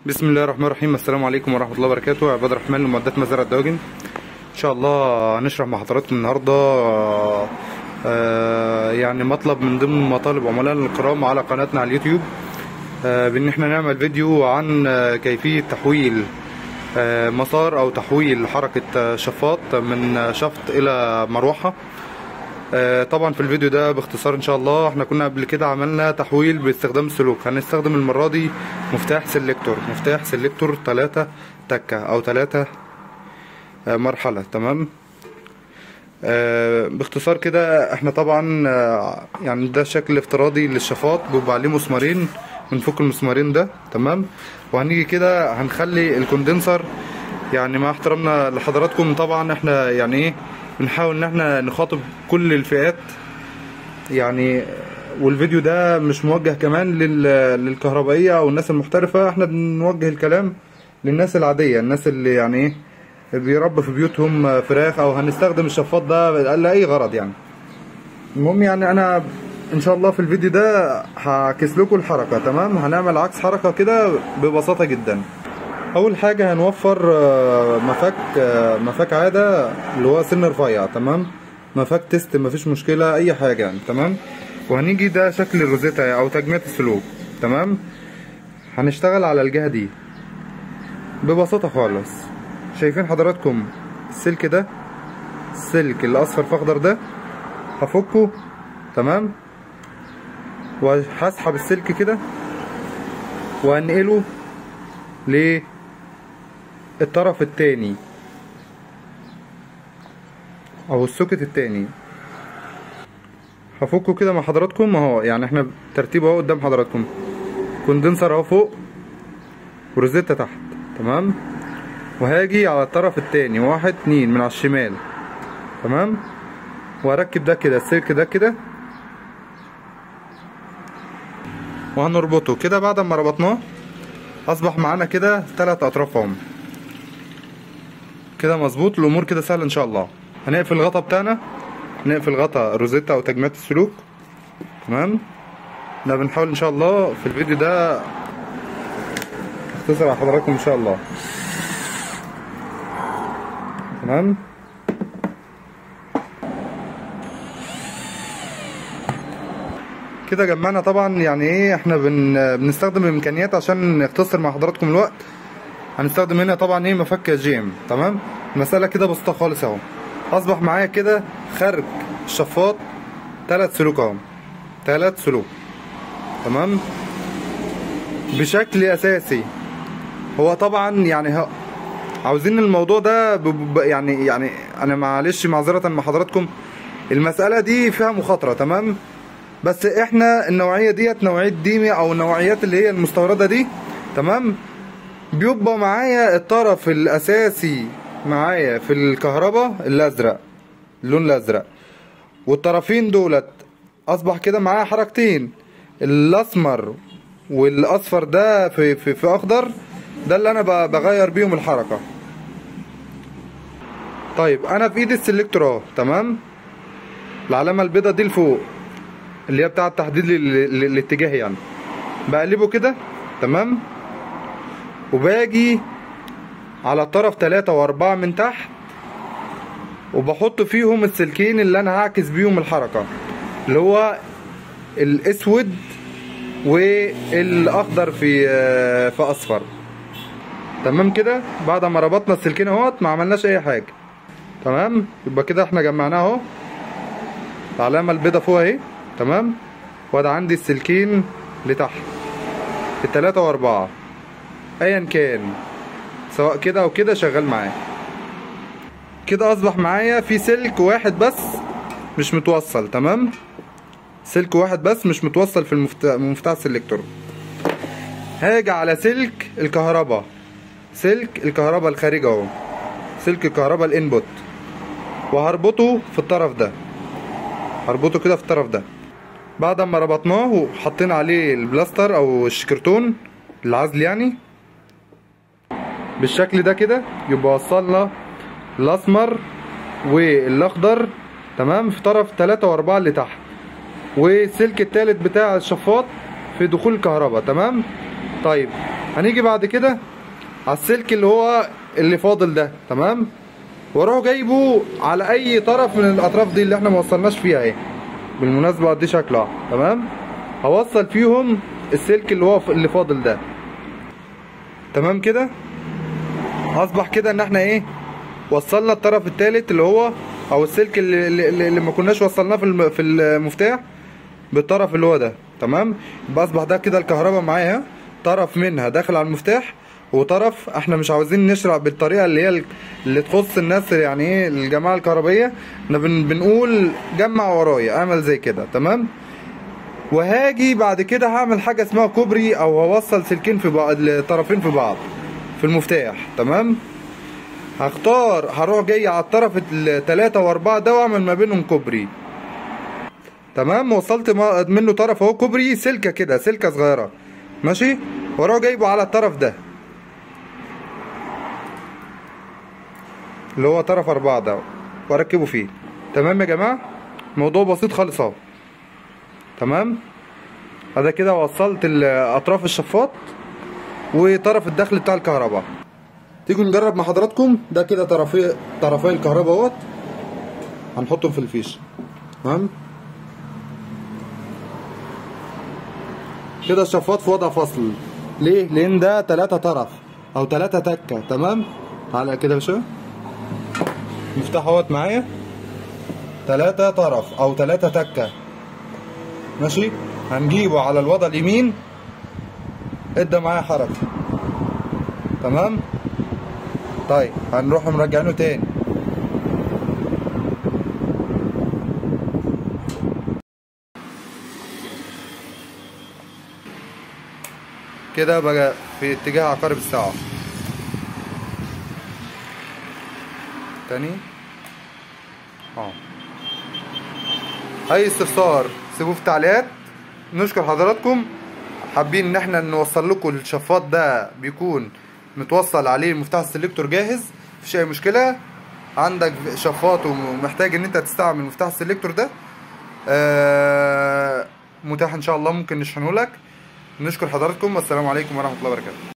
بسم الله الرحمن الرحيم. السلام عليكم ورحمة الله وبركاته. عباد الرحمن لمعدات مزارع الدواجن. ان شاء الله هنشرح مع حضراتكم النهارده يعني مطلب من ضمن مطالب عملائنا الكرام على قناتنا على اليوتيوب، بان احنا نعمل فيديو عن كيفية تحويل مسار او تحويل حركة شفاط من شفط الى مروحة. طبعا في الفيديو ده باختصار ان شاء الله احنا كنا قبل كده عملنا تحويل باستخدام السلوك. هنستخدم المرة دي مفتاح سيلكتور 3 تكة او 3 مرحلة. تمام. باختصار كده احنا طبعا يعني ده شكل افتراضي للشفاط، بيبقى عليه مسمارين، بنفك المسمارين ده. تمام. وهنيجي كده هنخلي الكوندنسر، يعني مع احترامنا لحضراتكم طبعا احنا يعني ايه بنحاول ان احنا نخاطب كل الفئات يعني، والفيديو ده مش موجه كمان للكهربائية او الناس المحترفة، احنا بنوجه الكلام للناس العادية، الناس اللي يعني ايه بيربوا في بيوتهم فراخ او هنستخدم الشفاط ده لاي غرض يعني. المهم يعني انا ان شاء الله في الفيديو ده هعكس لكم الحركة. تمام. هنعمل عكس حركة كده ببساطة جدا. اول حاجة هنوفر مفك عادة اللي هو سن رفيع. تمام. مفك تيست مفيش مشكلة اي حاجة يعني. تمام. وهنيجي ده شكل الروزيتا او تجميع السلوك. تمام. هنشتغل على الجهة دي ببساطة خالص. شايفين حضراتكم السلك ده، السلك اللي اصفر في اخضر ده، هفكه. تمام. وهسحب السلك كده وهنقله للطرف التاني او السوكت التاني. هفكه كده مع حضراتكم اهو، يعني احنا ترتيبه اهو قدام حضراتكم، كوندنسر اهو فوق وروزيتا تحت. تمام. وهاجي على الطرف التاني 1 2 من على الشمال. تمام. وهركب ده كده، السلك ده كده، وهنربطه كده. بعد ما ربطناه اصبح معانا كده 3 اطراف اهم كده مظبوط. الامور كده سهله ان شاء الله. هنقفل الغطا بتاعنا، نقفل غطا الروزيتا او تجميع السلوك. تمام. احنا بنحاول ان شاء الله في الفيديو ده اختصر على حضراتكم ان شاء الله. تمام. كده جمعنا. طبعا يعني ايه احنا بنستخدم الامكانيات عشان نختصر مع حضراتكم الوقت. هنستخدم هنا طبعا ايه مفك جيم. تمام. المسألة كده بسيطة خالص اهو. اصبح معايا كده خارج الشفاط 3 سلوك اهو، 3 سلوك. تمام. بشكل اساسي. هو طبعا يعني عاوزين الموضوع ده يعني انا معلش معذرة مع حضراتكم، المسألة دي فيها مخاطرة. تمام. بس احنا النوعية ديت نوعية ديمي او النوعيات اللي هي المستوردة دي. تمام. بيبقى معايا الطرف الاساسي معايا في الكهرباء الازرق، اللون الازرق، والطرفين دولت اصبح كده معايا حركتين، الاسمر والاصفر ده في اخضر، ده اللي انا بغير بيهم الحركة. طيب انا في ايدي السلكتور اهو. تمام. العلامة البيضة دي لفوق اللي هي بتاعة تحديد الاتجاه يعني، بقلبه كده. تمام. وباجي على طرف 3 و4 من تحت وبحط فيهم السلكين اللي انا هعكس بيهم الحركة، اللي هو الاسود والاخضر في اصفر. تمام كده. بعد ما ربطنا السلكين اهوت ما عملناش اي حاجة. تمام. يبقى كده احنا جمعناه اهو، العلامة البيضة فوق اهي. تمام. وده عندي السلكين لتحت ال3 و4 ايا كان، سواء كده او كده شغال معايا. كده اصبح معايا في سلك واحد بس مش متوصل. تمام. سلك واحد بس مش متوصل في مفتاح السلكتور. هاجي على سلك الكهرباء، سلك الكهرباء الخارجي اهو، سلك الكهرباء الانبوت، وهربطه في الطرف ده، هربطه كده في الطرف ده. بعد ما ربطناه وحطينا عليه البلاستر او الشكرتون العزل يعني بالشكل ده كده، يبقى وصلنا الاسمر والاخضر. تمام. في طرف 3 و4 اللي تحت، والسلك التالت بتاع الشفاط في دخول الكهرباء. تمام. طيب هنيجي بعد كده على السلك اللي هو اللي فاضل ده، تمام، واروح جايبه على اي طرف من الاطراف دي اللي احنا ما وصلناش فيها اهي. بالمناسبه دي شكلها تمام. هوصل فيهم السلك اللي هو اللي فاضل ده، تمام كده. اصبح كده ان احنا ايه، وصلنا الطرف الثالث اللي هو او السلك اللي ما كناش وصلناه في المفتاح بالطرف اللي هو ده، تمام. يبقى اصبح ده كده الكهرباء معايا طرف منها داخل على المفتاح، وطرف احنا مش عاوزين نشرح بالطريقه اللي هي اللي تخص الناس، يعني ايه الجماعه الكهربائيه، احنا بنقول جمع ورايا، اعمل زي كده، تمام. وهاجي بعد كده هعمل حاجه اسمها كوبري، او هوصل سلكين في بعض، طرفين في بعض في المفتاح، تمام. هروح جاي على الطرف التلاتة واربعة ده واعمل ما بينهم كوبري، تمام. وصلت منه طرف اهو كوبري، سلكه كده، سلكه صغيره، ماشي. واروح جايبه على الطرف ده اللي هو طرف 4 ده، واركبه فيه، تمام يا جماعه. موضوع بسيط خالص اهو، تمام. هذا كده وصلت اطراف الشفاط وطرف الدخل بتاع الكهرباء. تيجوا نجرب مع حضراتكم. ده كده طرفي الكهرباء اهوت، هنحطهم في الفيش، تمام. كده الشفاط في وضع فصل، ليه؟ لان ده 3 طرف او 3 تكه، تمام. تعالى كده يا باشا، مفتاح اهوت معايا 3 طرف او 3 تكه، ماشي. هنجيبه على الوضع اليمين، ادى معايا حركه، تمام. طيب هنروح مرجعينه تاني. كده بقى في اتجاه عقارب الساعة تاني. اي استفسار سيبوه في التعليقات. نشكر حضراتكم. حابين ان احنا نوصل لكم الشفاط ده، بيكون متوصل عليه المفتاح السلكتور جاهز، مفيش اي مشكلة. عندك شفاط ومحتاج ان انت تستعمل مفتاح السلكتور ده، متاح ان شاء الله، ممكن نشحنه لك. نشكر حضراتكم، والسلام عليكم ورحمة الله وبركاته.